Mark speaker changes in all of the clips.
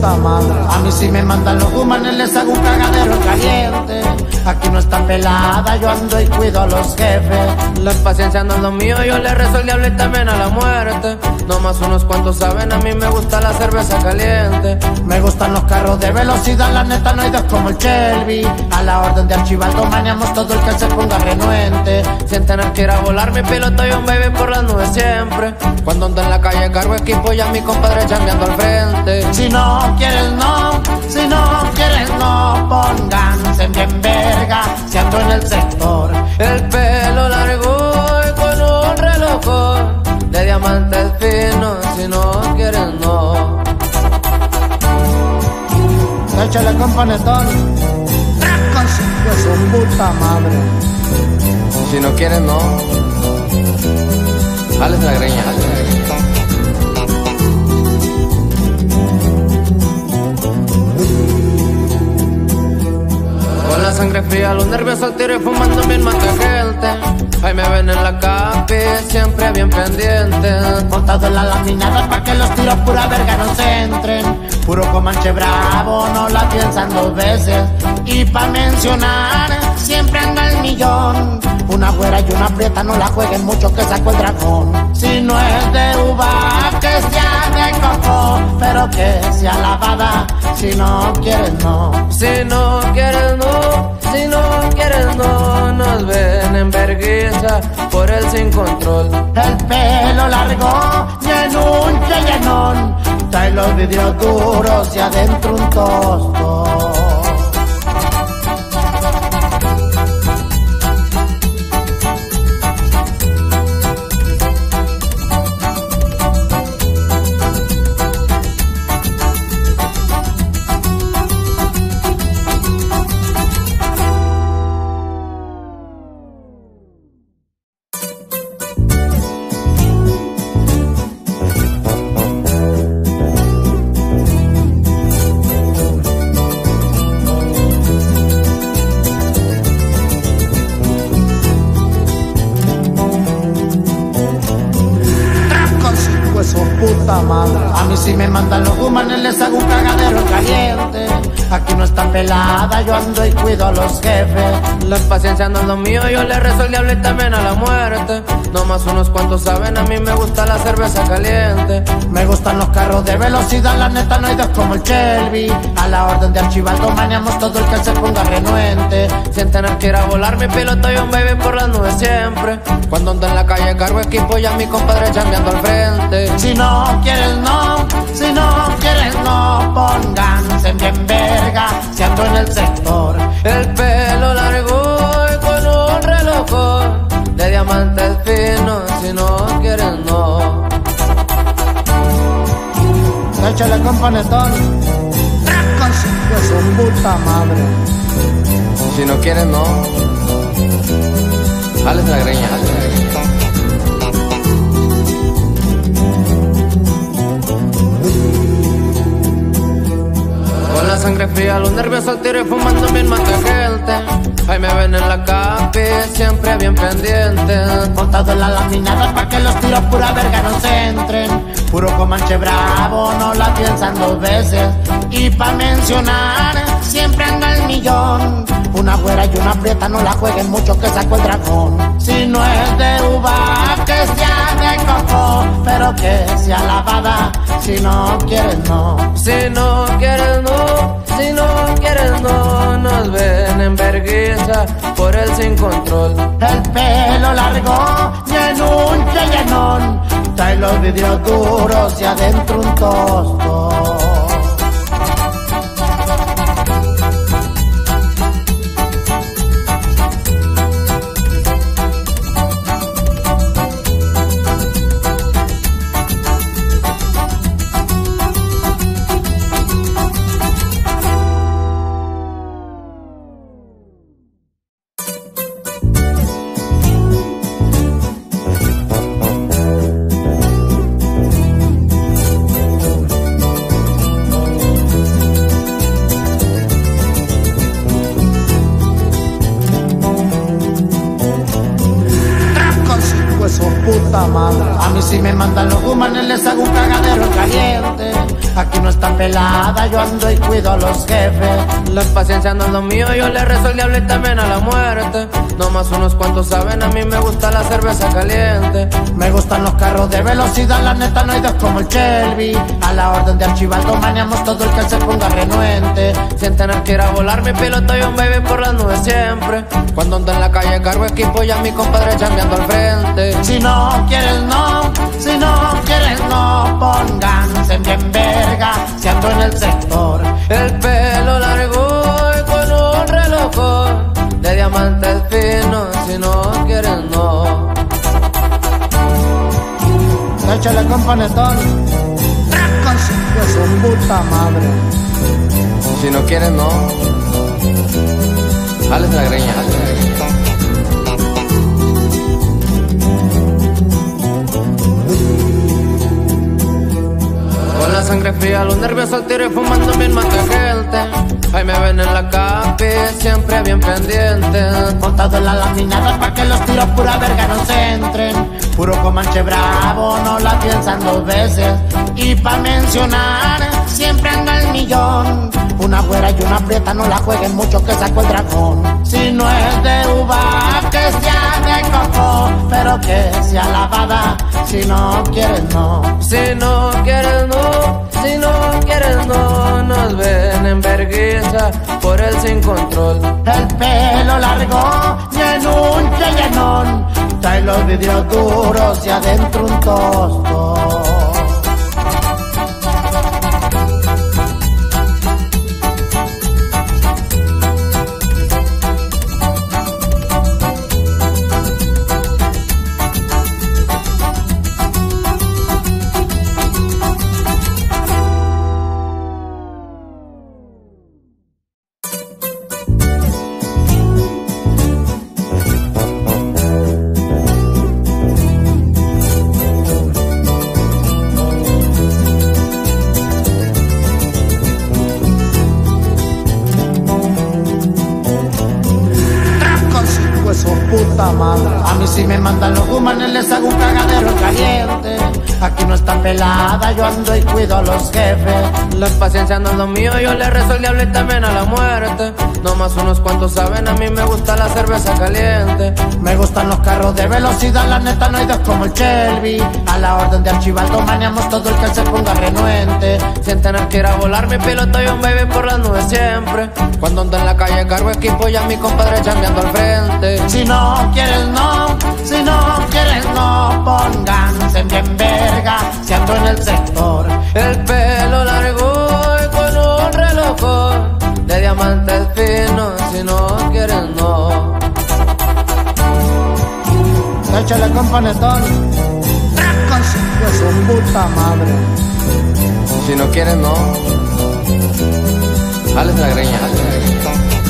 Speaker 1: puta madre. A mí si me mandan los humanes les hago un cagadero caliente. Aquí no está pelada, yo ando y cuido a los jefes.
Speaker 2: La paciencia no es lo mío, yo le rezo al diablo y también a la muerte. No más unos cuantos saben, a mí me gusta la cerveza caliente.
Speaker 1: Me gustan los carros de velocidad, la neta no hay dos como el Shelby. A la orden de Archibaldo maneamos todo el que se ponga renuente.
Speaker 2: Sin tener que ir a volar, mi piloto y un baby por las nubes siempre. Cuando ando en la calle cargo equipo y a mi compadre chambeando al frente.
Speaker 1: Si no quieres no, si no quieres no, pónganse bien verga si ando en el sector.
Speaker 2: El pelo largo y con un reloj de diamantes finos, si no quieres no.
Speaker 1: Échale con panetón, de su puta madre.
Speaker 2: Si no quieres no, jales la greña, jales la greña. Con la sangre fría, los nervios al tiro y fumando bien mata gente. Ahí me ven en la capi, siempre bien pendiente.
Speaker 1: Montado en la laminada pa' que los tiros pura verga no se entren. Puro comanche bravo, no la piensan dos veces. Y pa' mencionar, siempre anda el millón. Una güera y una prieta, no la jueguen mucho que sacó el dragón. Si no es de uva, que sea de coco, pero que sea lavada. Si no quieres no,
Speaker 2: si no quieres no, si no quieres no. Nos ven en vergüenza por el sin control.
Speaker 1: El pelo largo y en un llenón. Trae los vidrios duros y adentro un tosto. Puta madre. A mí si me mandan los humanes les hago un cagadero caliente. Aquí no está pelada, yo ando y cuido a los jefes.
Speaker 2: La paciencia no es lo mío, yo le rezo al diablo y también a la muerte. No más unos cuantos saben, a mí me gusta la cerveza caliente.
Speaker 1: Me gustan los carros de velocidad, la neta no hay dos como el Shelby. A la orden de Archibaldo maneamos todo el que se ponga renuente.
Speaker 2: Sin tener que ir a volar, mi piloto y un baby por las nubes siempre. Cuando ando en la calle cargo equipo y a mi compadre chambeando al frente.
Speaker 1: Si no quieres no, si no quieres no, pónganse bien verga si ando en el sector.
Speaker 2: El pelo largo y con un reloj de diamantes finos, si no quieres no.
Speaker 1: Échale con panetón, de su puta madre.
Speaker 2: Si no quieres no, jales la greña, jales la greña. Con la sangre fría, los nervios al tiro y fumando bien mata gente. Ahí me ven en la capi, siempre bien pendiente.
Speaker 1: Montado en la laminada pa' que los tiros pura verga no se entren. Puro comanche bravo, no la piensan dos veces. Y pa' mencionar, siempre anda el millón. Una güera y una prieta, no la jueguen mucho que sacó el dragón. Si no es de uva, que sea de coco, pero que sea lavada. Si no quieres no,
Speaker 2: si no quieres no, si no quieres no. Nos ven en vergüenza por el sin control.
Speaker 1: El pelo largo y en un llenón. Trae los vidrios duros y adentro un tosto. A mí si me mandan los humanes les hago un cagadero caliente. Aquí no está pelada, yo ando y cuido a los jefes.
Speaker 2: La paciencia no es lo mío, yo le rezo al diablo y también a la muerte. No más unos cuantos saben, a mí me gusta la cerveza caliente.
Speaker 1: Me gustan los carros de velocidad, la neta no hay dos como el Shelby. A la orden de Archibaldo maneamos todo el que se ponga renuente.
Speaker 2: Sin tener que ir a volar, mi piloto y un baby por las nubes siempre. Cuando ando en la calle cargo equipo y a mi compadre chambeando al frente.
Speaker 1: Si no quieres no, si no quieres no, pónganse bien verga si ando en el sector.
Speaker 2: El pelo largo y con un reloj de diamantes finos, si no quieres no.
Speaker 1: Échale con panetón, de su puta madre.
Speaker 2: Si no quieres no, jales la greña, jales la greña. Con la sangre fría, los nervios al tiro y fumando bien mata gente. Ahí me ven en la capi, siempre bien pendiente.
Speaker 1: Montado en la laminada pa' que los tiros pura verga no se entren. Puro comanche bravo, no la piensan dos veces. Y pa' mencionar, siempre anda el millón. Una güera y una prieta, no la jueguen mucho que sacó el dragón. Si no es de uva, que sea de coco, pero que sea lavada. Si no quieres no,
Speaker 2: si no quieres no, si no quieres no. Nos ven en vergüenza por el sin control.
Speaker 1: El pelo largo y en un llenón. Trae los vidrios duros y adentro un tosto. Puta madre. A mí si me mandan los humanes les hago un cagadero caliente. Aquí no está pelada, yo ando y cuido a los jefes.
Speaker 2: La paciencia no es lo mío, yo le rezo al diablo y también a la muerte. No más unos cuantos saben, a mí me gusta la cerveza caliente.
Speaker 1: Me gustan los carros de velocidad, la neta no hay dos como el Shelby. A la orden de Archibaldo maneamos todo el que se ponga renuente.
Speaker 2: Sin tener que ir a volar, mi piloto y un baby por las nubes siempre. Cuando ando en la calle cargo equipo y a mi compadre chambeando al frente.
Speaker 1: Si no quieres no, si no quieres no, pónganse bien verga si ando en el sector.
Speaker 2: El pelo largo y con un reloj de diamantes finos, si no quieres no.
Speaker 1: Échale con panetón, de su puta madre.
Speaker 2: Si no quieres no, jales la greña, jales la greña.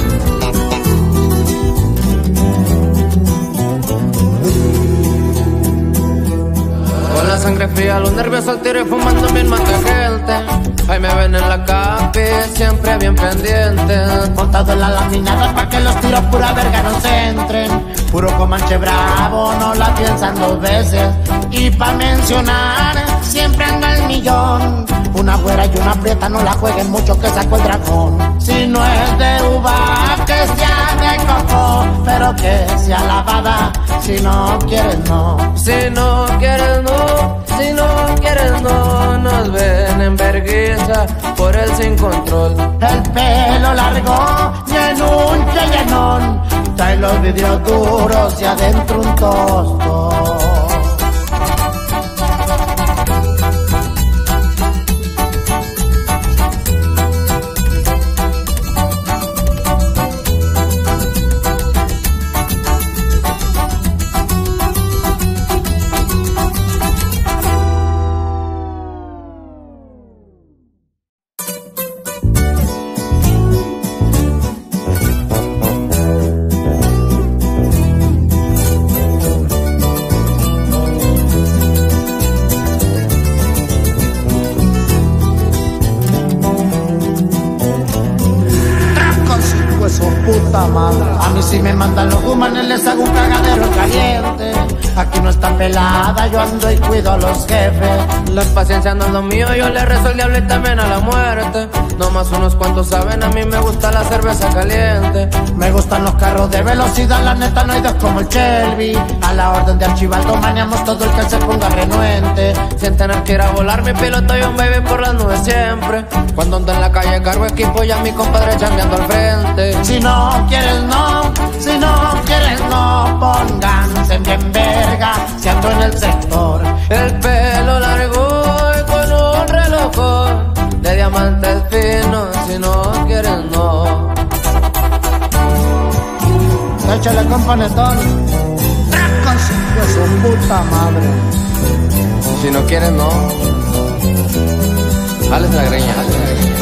Speaker 2: Con la sangre fría, los nervios al tiro y fumando bien mata gente. Ahí me ven en la capi, siempre bien pendiente.
Speaker 1: Montado en la laminada pa' que los tiros pura verga no se entren. Puro comanche bravo, no la piensan dos veces. Y pa' mencionar, siempre anda el millón. Una güera y una prieta, no la jueguen mucho que sacó el dragón. Si no es de uva, que sea de coco, pero que sea lavada. Si no quieres no,
Speaker 2: si no quieres no, si no quieres no. Nos ven en vergüenza por el sin control.
Speaker 1: El pelo largo y en un llenón. Trae los vidrios duros y adentro un tosto. Puta madre. A mí si me mandan los humanes les hago un cagadero caliente. Aquí no está pelada, yo ando y cuido a los jefes.
Speaker 2: La paciencia no es lo mío, yo le rezo al diablo y también a la muerte. No más unos cuantos saben, a mí me gusta la cerveza caliente.
Speaker 1: Me gustan los carros de velocidad, la neta no hay dos como el Shelby. A la orden de Archibaldo maneamos todo el que se ponga renuente.
Speaker 2: Sin tener que ir a volar, mi piloto y un baby por las nubes siempre. Cuando ando en la calle cargo equipo y a mi compadre chambeando al frente.
Speaker 1: Si no quieres no, si no quieres no, pónganse bien verga si ando en el sector.
Speaker 2: El pelo largo y con un reloj de diamantes finos, si no quieres no.
Speaker 1: Échale componetón, ¡tracos! De su puta madre.
Speaker 2: Si no quieres no, jales la greña.